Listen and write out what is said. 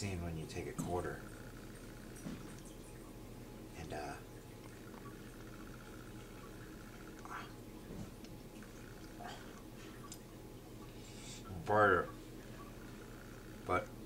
seen when you take a quarter and burger, but